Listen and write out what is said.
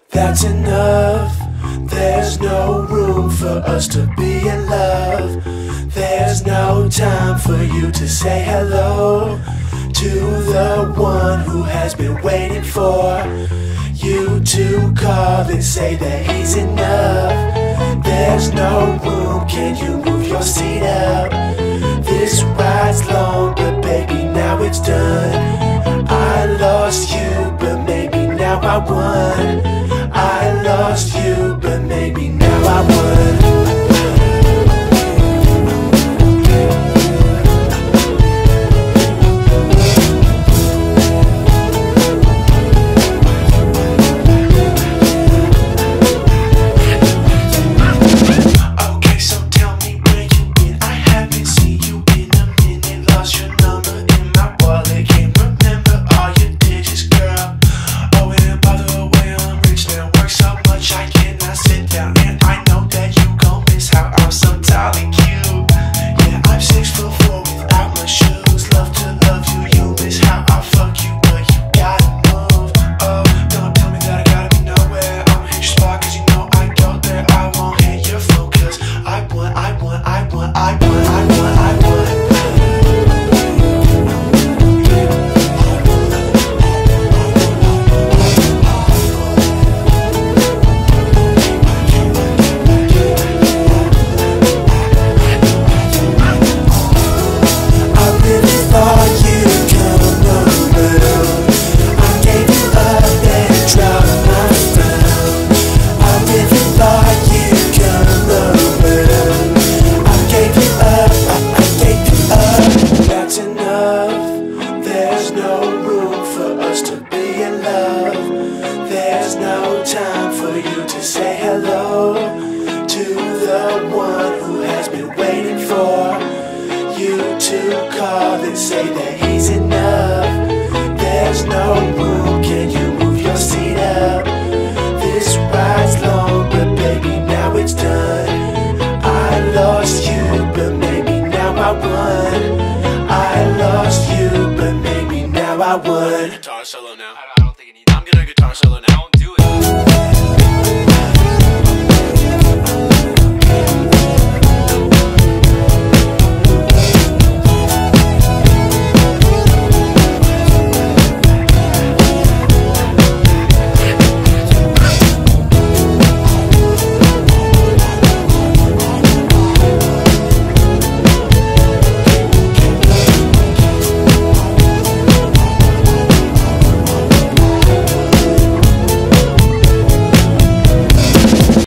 That's enough. There's no room for us to be in love. There's no time for you to say hello to the one who has been waiting for you to call and say that he's enough. There's no room, can you move your seat up? This ride's long, but baby, now it's done. I lost you, but maybe now I won. I lost you, but maybe now I won. There's no time for you to say hello to the one who has been waiting for you to call and say that he's enough. There's no room, can you move your seat up? This ride's long, but baby, now it's done. I lost you, but maybe now I won. I lost you, but maybe now I won. Guitar solo now. I don't think it needs. I'm gonna guitar solo now. Don't do it.